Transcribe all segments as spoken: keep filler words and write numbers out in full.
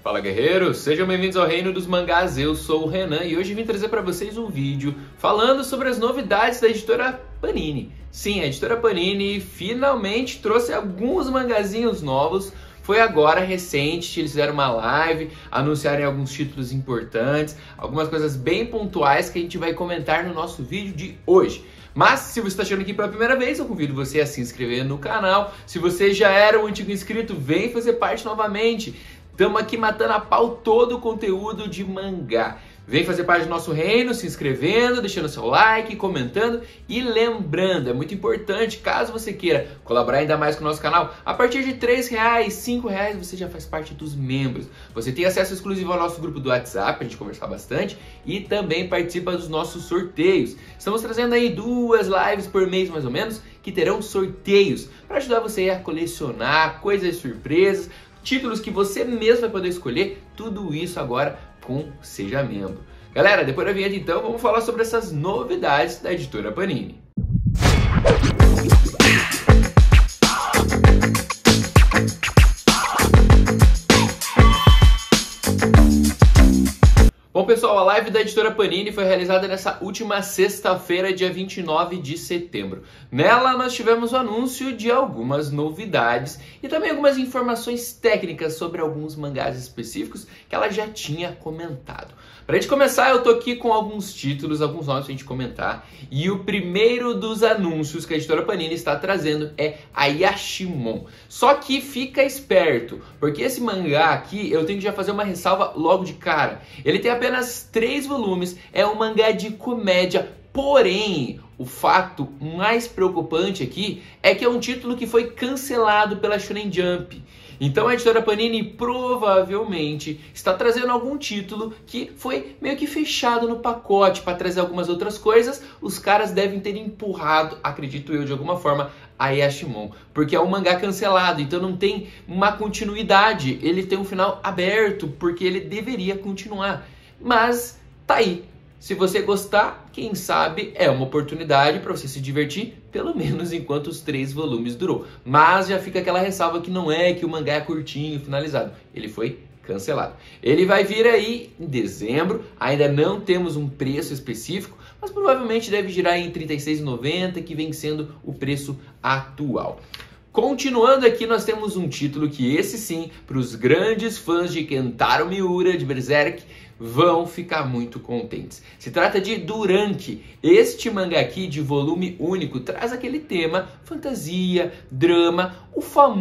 Fala, guerreiros! Sejam bem-vindos ao Reino dos Mangás, eu sou o Renan e hoje vim trazer para vocês um vídeo falando sobre as novidades da editora Panini. Sim, a editora Panini finalmente trouxe alguns mangazinhos novos. Foi agora, recente, eles fizeram uma live, anunciaram alguns títulos importantes, algumas coisas bem pontuais que a gente vai comentar no nosso vídeo de hoje. Mas, se você está chegando aqui pela primeira vez, eu convido você a se inscrever no canal. Se você já era um antigo inscrito, vem fazer parte novamente. Estamos aqui matando a pau todo o conteúdo de mangá. Vem fazer parte do nosso reino, se inscrevendo, deixando seu like, comentando e lembrando, é muito importante, caso você queira colaborar ainda mais com o nosso canal, a partir de três reais, cinco reais você já faz parte dos membros. Você tem acesso exclusivo ao nosso grupo do WhatsApp, a gente conversar bastante, e também participa dos nossos sorteios. Estamos trazendo aí duas lives por mês mais ou menos, que terão sorteios para ajudar você a colecionar coisas surpresas, títulos que você mesmo vai poder escolher, tudo isso agora com Seja Membro. Galera, depois da vinheta então, vamos falar sobre essas novidades da editora Panini. Bom, pessoal, a live da editora Panini foi realizada nessa última sexta-feira, dia vinte e nove de setembro. Nela, nós tivemos o anúncio de algumas novidades e também algumas informações técnicas sobre alguns mangás específicos que ela já tinha comentado. Para a gente começar, eu tô aqui com alguns títulos, alguns nomes pra gente comentar. E o primeiro dos anúncios que a editora Panini está trazendo é a Yashimon. Só que fica esperto, porque esse mangá aqui, eu tenho que já fazer uma ressalva logo de cara. Ele tem apenas três volumes, é um mangá de comédia, porém, o fato mais preocupante aqui é que é um título que foi cancelado pela Shonen Jump. Então a editora Panini provavelmente está trazendo algum título que foi meio que fechado no pacote para trazer algumas outras coisas. Os caras devem ter empurrado, acredito eu, de alguma forma, a Yashimon, porque é um mangá cancelado, então não tem uma continuidade. Ele tem um final aberto, porque ele deveria continuar. Mas tá aí. Se você gostar, quem sabe é uma oportunidade para você se divertir, pelo menos enquanto os três volumes durou. Mas já fica aquela ressalva que não é que o mangá é curtinho, finalizado. Ele foi cancelado. Ele vai vir aí em dezembro, ainda não temos um preço específico, mas provavelmente deve girar em trinta e seis reais e noventa centavos, que vem sendo o preço atual. Continuando aqui, nós temos um título que esse sim, para os grandes fãs de Kentaro Miura, de Berserk, vão ficar muito contentes. Se trata de Durank. Este mangá aqui de volume único traz aquele tema fantasia, drama, o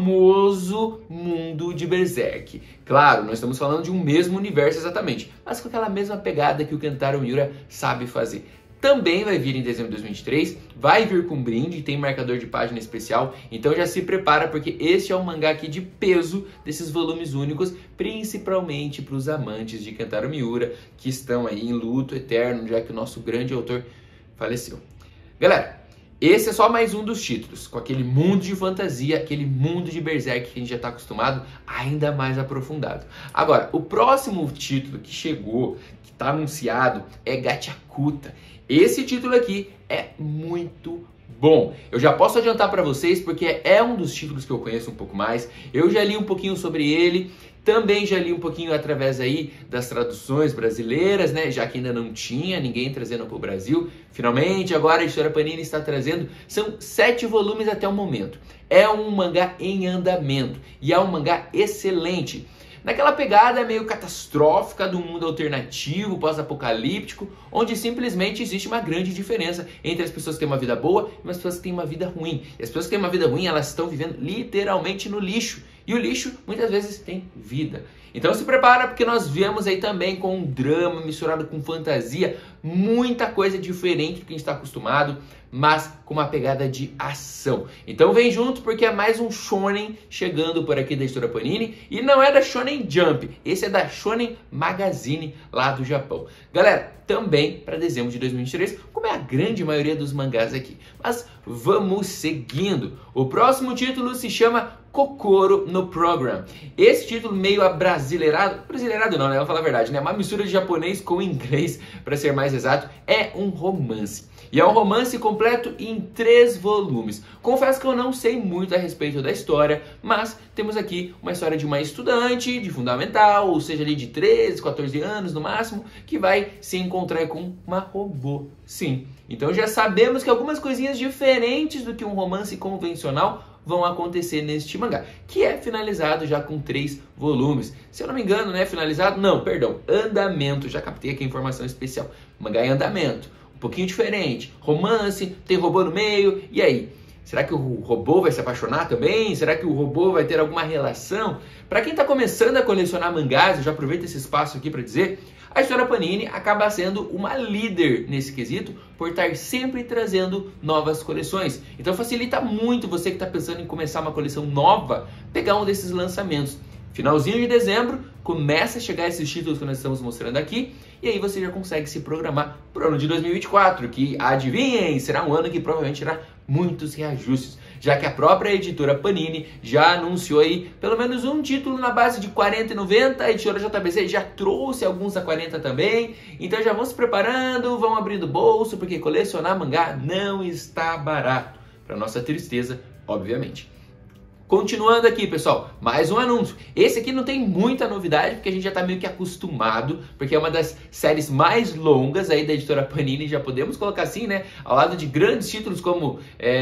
famoso mundo de Berserk. Claro, nós estamos falando de um mesmo universo exatamente, mas com aquela mesma pegada que o Kentaro Miura sabe fazer. Também vai vir em dezembro de dois mil e vinte e três, vai vir com brinde, tem marcador de página especial, então já se prepara porque este é um mangá aqui de peso desses volumes únicos, principalmente para os amantes de Kentaro Miura, que estão aí em luto eterno, já que o nosso grande autor faleceu. Galera, esse é só mais um dos títulos, com aquele mundo de fantasia, aquele mundo de Berserk que a gente já está acostumado, ainda mais aprofundado. Agora, o próximo título que chegou, que está anunciado, é Gachakuta. Esse título aqui é muito bom. Eu já posso adiantar para vocês porque é um dos títulos que eu conheço um pouco mais. Eu já li um pouquinho sobre ele, também já li um pouquinho através aí das traduções brasileiras, né? Já que ainda não tinha ninguém trazendo para o Brasil. Finalmente, agora a editora Panini está trazendo. São sete volumes até o momento. É um mangá em andamento e é um mangá excelente. Naquela pegada meio catastrófica do mundo alternativo, pós-apocalíptico, onde simplesmente existe uma grande diferença entre as pessoas que têm uma vida boa e as pessoas que têm uma vida ruim. E as pessoas que têm uma vida ruim, elas estão vivendo literalmente no lixo. E o lixo, muitas vezes, tem vida. Então se prepara, porque nós viemos aí também com um drama misturado com fantasia, muita coisa diferente do que a gente está acostumado, mas com uma pegada de ação. Então vem junto, porque é mais um shonen chegando por aqui da editora Panini, e não é da Shonen Jump, esse é da Shonen Magazine lá do Japão. Galera, também para dezembro de dois mil e vinte e três, como é a grande maioria dos mangás aqui. Mas vamos seguindo. O próximo título se chama Kokoro no Program. Esse título meio abrasileirado, brasileirado não, né? Vou falar a verdade, né? Uma mistura de japonês com inglês, para ser mais exato, é um romance. E é um romance com completo em três volumes. Confesso que eu não sei muito a respeito da história, mas temos aqui uma história de uma estudante de fundamental, ou seja, ali de treze, quatorze anos no máximo, que vai se encontrar com uma robô. Sim, então já sabemos que algumas coisinhas diferentes do que um romance convencional vão acontecer neste mangá, que é finalizado já com três volumes. Se eu não me engano, né, finalizado? Não, perdão, andamento, já captei aqui a informação especial. Mangá em andamento, um pouquinho diferente, romance, tem robô no meio, e aí? Será que o robô vai se apaixonar também? Será que o robô vai ter alguma relação? Para quem está começando a colecionar mangás, eu já aproveito esse espaço aqui para dizer, a Editora Panini acaba sendo uma líder nesse quesito por estar sempre trazendo novas coleções. Então facilita muito você que está pensando em começar uma coleção nova, pegar um desses lançamentos. Finalzinho de dezembro, começa a chegar esses títulos que nós estamos mostrando aqui, e aí você já consegue se programar para o ano de dois mil e vinte e quatro, que, adivinhem, será um ano que provavelmente terá muitos reajustes, já que a própria editora Panini já anunciou aí pelo menos um título na base de quarenta e noventa, a editora J B C já trouxe alguns a quarenta também, então já vão se preparando, vão abrindo bolso, porque colecionar mangá não está barato, para nossa tristeza, obviamente. Continuando aqui, pessoal, mais um anúncio. Esse aqui não tem muita novidade, porque a gente já está meio que acostumado, porque é uma das séries mais longas aí da editora Panini, já podemos colocar assim, né? Ao lado de grandes títulos como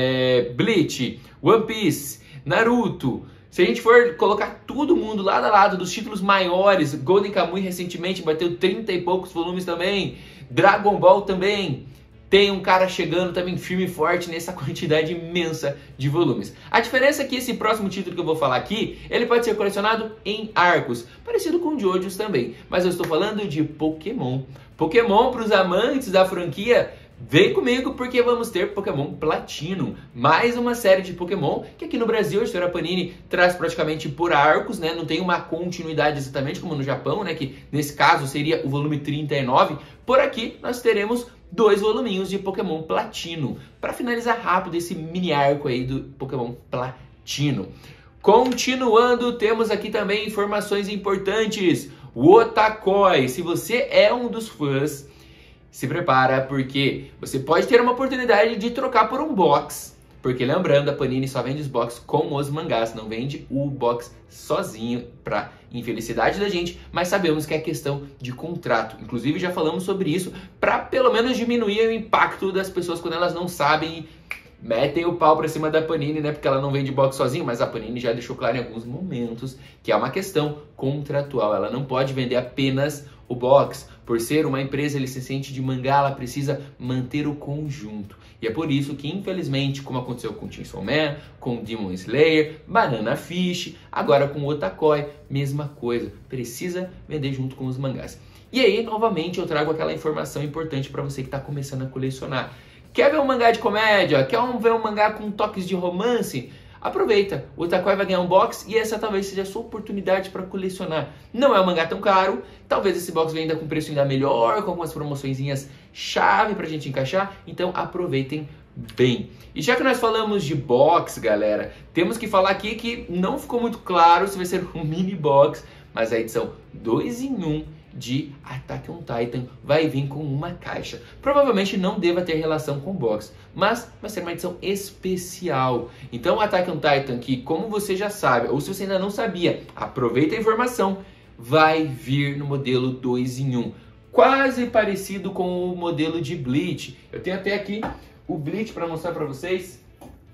é, Bleach, One Piece, Naruto. Se a gente for colocar todo mundo lado a lado dos títulos maiores, Golden Kamuy recentemente bateu trinta e poucos volumes também, Dragon Ball também. Tem um cara chegando também firme e forte nessa quantidade imensa de volumes. A diferença é que esse próximo título que eu vou falar aqui, ele pode ser colecionado em arcos, parecido com JoJo's também. Mas eu estou falando de Pokémon. Pokémon, para os amantes da franquia, vem comigo porque vamos ter Pokémon Platinum. Mais uma série de Pokémon que aqui no Brasil a editora Panini traz praticamente por arcos, né? Não tem uma continuidade exatamente como no Japão, né? Que nesse caso seria o volume trinta e nove. Por aqui nós teremos dois voluminhos de Pokémon Platino, para finalizar rápido esse mini arco aí do Pokémon Platino. Continuando, temos aqui também informações importantes. O Otakoi, se você é um dos fãs, se prepara, porque você pode ter uma oportunidade de trocar por um box. Porque lembrando, a Panini só vende os box com os mangás, não vende o box sozinho, para infelicidade da gente, mas sabemos que é questão de contrato. Inclusive já falamos sobre isso, para pelo menos diminuir o impacto das pessoas quando elas não sabem, metem o pau para cima da Panini, né? Porque ela não vende box sozinho, mas a Panini já deixou claro em alguns momentos que é uma questão contratual. Ela não pode vender apenas o box. Por ser uma empresa licenciante de mangá, ela precisa manter o conjunto. E é por isso que, infelizmente, como aconteceu com Chainsaw Man, com Demon Slayer, Banana Fish, agora com Otakoi, mesma coisa. Precisa vender junto com os mangás. E aí, novamente, eu trago aquela informação importante para você que está começando a colecionar. Quer ver um mangá de comédia? Quer ver um mangá com toques de romance? Aproveita, o Otakoi vai ganhar um box e essa talvez seja a sua oportunidade para colecionar. Não é um mangá tão caro, talvez esse box venha ainda com preço ainda melhor, com algumas promoçõezinhas chave pra gente encaixar, então aproveitem bem. E já que nós falamos de box, galera, temos que falar aqui que não ficou muito claro se vai ser um mini box, mas a edição dois em um de Attack on Titan vai vir com uma caixa. Provavelmente não deva ter relação com o box, mas vai ser uma edição especial. Então Attack on Titan, que como você já sabe, ou se você ainda não sabia, aproveita a informação, vai vir no modelo dois em um. Quase parecido com o modelo de Bleach. Eu tenho até aqui o Bleach para mostrar para vocês.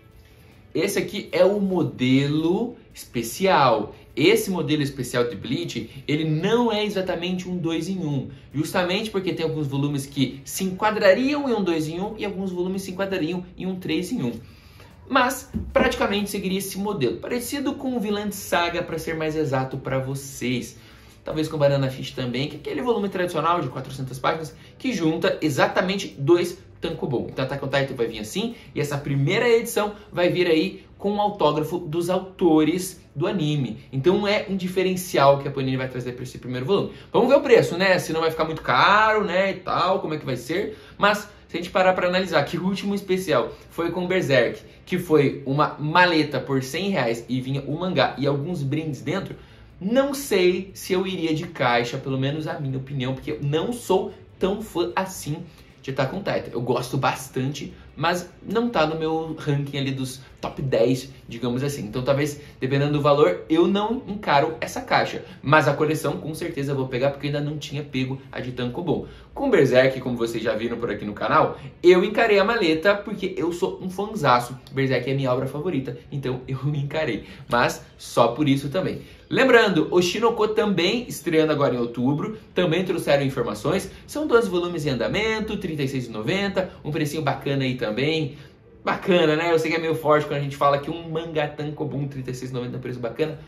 Esse aqui é o modelo especial. Esse modelo especial de Bleach, ele não é exatamente um dois em um. Justamente porque tem alguns volumes que se enquadrariam em um dois em um e alguns volumes se enquadrariam em um três em um. Mas praticamente seguiria esse modelo. Parecido com o Vinland Saga, para ser mais exato para vocês. Talvez com Banana Fish também, que é aquele volume tradicional de quatrocentas páginas que junta exatamente dois tankobon. Então Attack on Titan vai vir assim, e essa primeira edição vai vir aí com o autógrafo dos autores do anime. Então é um diferencial que a Panini vai trazer para esse primeiro volume. Vamos ver o preço, né? Se não vai ficar muito caro, né, e tal, como é que vai ser. Mas se a gente parar para analisar que o último especial foi com Berserk, que foi uma maleta por cem reais e vinha o mangá e alguns brindes dentro, não sei se eu iria de caixa, pelo menos a minha opinião, porque eu não sou tão fã assim de Attack on Titan. Eu gosto bastante, mas não tá no meu ranking ali dos top dez, digamos assim. Então talvez, dependendo do valor, eu não encaro essa caixa. Mas a coleção com certeza eu vou pegar, porque eu ainda não tinha pego a de Tankobon. Com Berserk, como vocês já viram por aqui no canal, eu encarei a maleta porque eu sou um fãzaço. Berserk é minha obra favorita, então eu encarei. Mas só por isso também. Lembrando, o Shinoko também estreando agora em outubro, também trouxeram informações. São dois volumes em andamento, trinta e seis reais e noventa centavos, um precinho bacana aí também. Bacana, né? Eu sei que é meio forte quando a gente fala que um mangá Tankobon trinta e seis reais e noventa centavos é um preço bacana.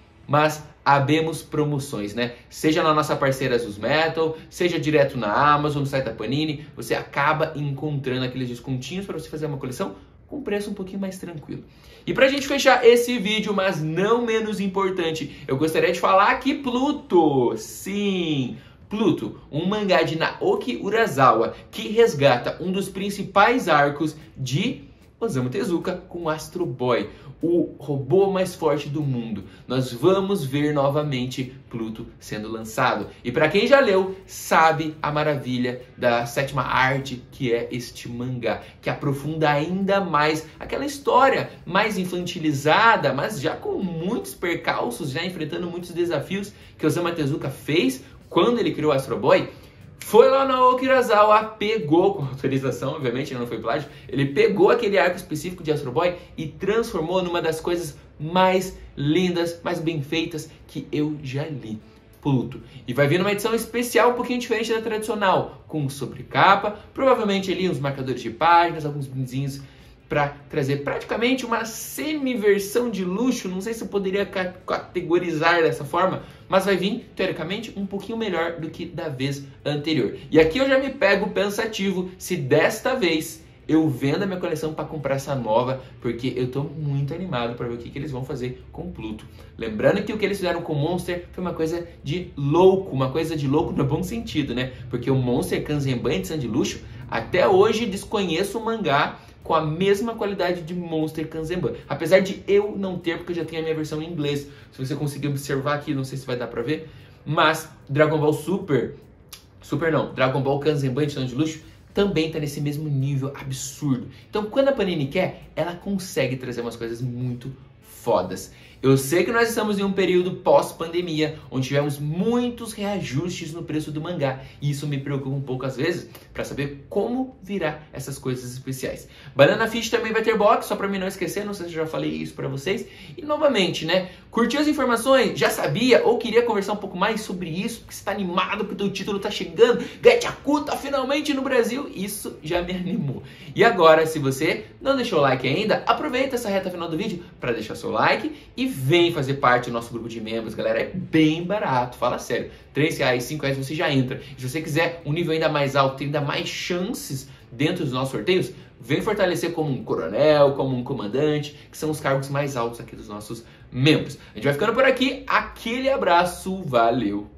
Mas abemos promoções, né? Seja na nossa parceira Asus Metal, seja direto na Amazon, no site da Panini, você acaba encontrando aqueles descontinhos para você fazer uma coleção com preço um pouquinho mais tranquilo. E pra gente fechar esse vídeo, mas não menos importante, eu gostaria de falar que Pluto, sim, Pluto, um mangá de Naoki Urasawa, que resgata um dos principais arcos de Osamu Tezuka com Astro Boy, o robô mais forte do mundo. Nós vamos ver novamente Pluto sendo lançado. E para quem já leu, sabe a maravilha da sétima arte que é este mangá, que aprofunda ainda mais aquela história mais infantilizada, mas já com muitos percalços, já enfrentando muitos desafios que Osamu Tezuka fez quando ele criou Astro Boy. Foi lá na Naoki Urasawa, pegou, com autorização, obviamente, não foi plágio, ele pegou aquele arco específico de Astro Boy e transformou numa das coisas mais lindas, mais bem feitas que eu já li. Pluto. E vai vir numa edição especial um pouquinho diferente da tradicional, com sobrecapa, provavelmente ali uns marcadores de páginas, alguns brindezinhos para trazer praticamente uma semi-versão de luxo, não sei se eu poderia categorizar dessa forma, mas vai vir, teoricamente, um pouquinho melhor do que da vez anterior. E aqui eu já me pego pensativo se desta vez eu vendo a minha coleção para comprar essa nova, porque eu tô muito animado para ver o que, que eles vão fazer com Pluto. Lembrando que o que eles fizeram com o Monster foi uma coisa de louco, uma coisa de louco no bom sentido, né? Porque o Monster Kanzenban edição de luxo, até hoje desconheço o mangá com a mesma qualidade de Monster Kanzenban. Apesar de eu não ter, porque eu já tenho a minha versão em inglês. Se você conseguir observar aqui, não sei se vai dar pra ver. Mas Dragon Ball Super, Super não, Dragon Ball Kanzenban edição de luxo, também tá nesse mesmo nível absurdo. Então quando a Panini quer, ela consegue trazer umas coisas muito fodas. Eu sei que nós estamos em um período pós-pandemia, onde tivemos muitos reajustes no preço do mangá, e isso me preocupa um pouco às vezes, para saber como virá essas coisas especiais. Banana Fish também vai ter box, só para mim não esquecer, não sei se eu já falei isso para vocês. E novamente, né, curtiu as informações? Já sabia ou queria conversar um pouco mais sobre isso, porque você está animado porque o título tá chegando, Gachaku tá finalmente no Brasil, isso já me animou. E agora, se você não deixou o like ainda, aproveita essa reta final do vídeo para deixar seu like e vem fazer parte do nosso grupo de membros, galera. É bem barato, fala sério. três reais, cinco reais você já entra. E se você quiser um nível ainda mais alto, tem ainda mais chances dentro dos nossos sorteios, vem fortalecer como um coronel, como um comandante, que são os cargos mais altos aqui dos nossos membros. A gente vai ficando por aqui. Aquele abraço, valeu!